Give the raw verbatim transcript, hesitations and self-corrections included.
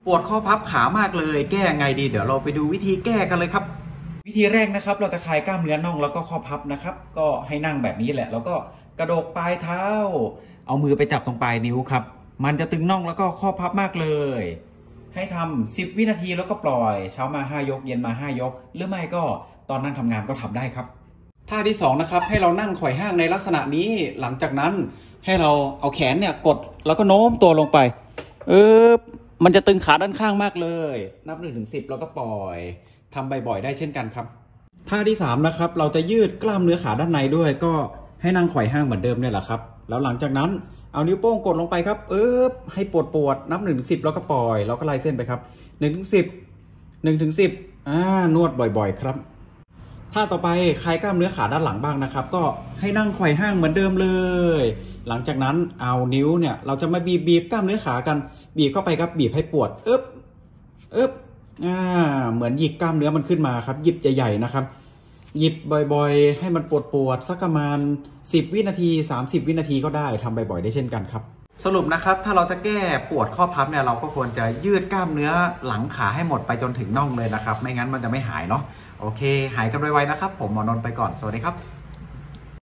ปวดข้อพับขามากเลยแก้ไงดีเดี๋ยวเราไปดูวิธีแก้กันเลยครับวิธีแรกนะครับเราจะคลายกล้ามเนื้อน่องแล้วก็ข้อพับนะครับก็ให้นั่งแบบนี้แหละแล้วก็กระโดกปลายเท้าเอามือไปจับตรงปลายนิ้วครับมันจะตึงน่องแล้วก็ข้อพับมากเลยให้ทำสิบวินาทีแล้วก็ปล่อยเช้ามาห้ายกเย็นมาห้ายกหรือไม่ก็ตอนนั่งทำงานก็ทำได้ครับท่าที่สองนะครับให้เรานั่งไขว่ห้างในลักษณะนี้หลังจากนั้นให้เราเอาแขนเนี่ยกดแล้วก็โน้มตัวลงไปเออมันจะตึงขาด้านข้างมากเลยนับหนึ่งถึงสิบแล้วก็ปล่อยทำบ่อยๆได้เช่นกันครับท่าที่สามนะครับเราจะยืดกล้ามเนื้อขาด้านในด้วยก็ให้นั่งไขว่ห้างเหมือนเดิมเนี่ยแหละครับแล้วหลังจากนั้นเอานิ้วโป้งกดลงไปครับเออให้ปวดปวดนับหนึ่งถึงสิบแล้วก็ปล่อยแล้วก็ไล่เส้นไปครับหนึ่งถึงสิบหนึ่งถึงสิบอ่านวดบ่อยๆครับท่าต่อไปคลายกล้ามเนื้อขาด้านหลังบ้างนะครับก็ให้นั่งไขว่ห้างเหมือนเดิมเลยหลังจากนั้นเอานิ้วเนี่ยเราจะมาบีบบีบกล้ามเนื้อขากันบีบเข้าไปครับบีบให้ปวดเอ๊บเอ๊บอ่าเหมือนหยิกกล้ามเนื้อมันขึ้นมาครับหยิบใหญ่ๆนะครับหยิบบ่อยๆให้มันปวดปวดสักประมาณสิบวินาทีสามสิบวินาทีก็ได้ทำบ่อยๆได้เช่นกันครับสรุปนะครับถ้าเราจะแก้ปวดข้อพับเนี่ยเราก็ควรจะยืดกล้ามเนื้อหลังขาให้หมดไปจนถึงน่องเลยนะครับไม่งั้นมันจะไม่หายเนาะโอเคหายกันไวๆนะครับผมหมอนนท์ไปก่อนสวัสดีครับ